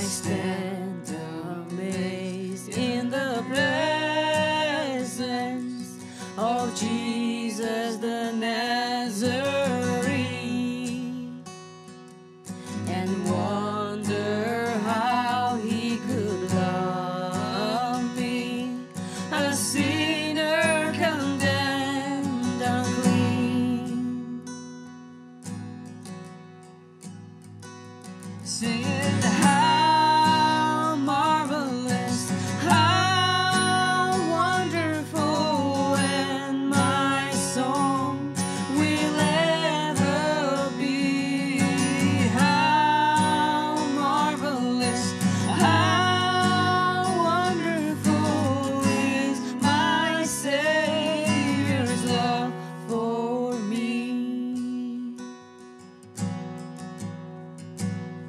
stand amazed in the presence of Jesus the Nazarene, and wonder how he could love me, a sinner condemned unclean. Singing how marvelous, how wonderful, and my song will ever be. How marvelous, how wonderful is my Saviour's love for me.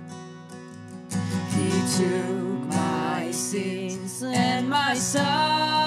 He took my sins and my sorrow.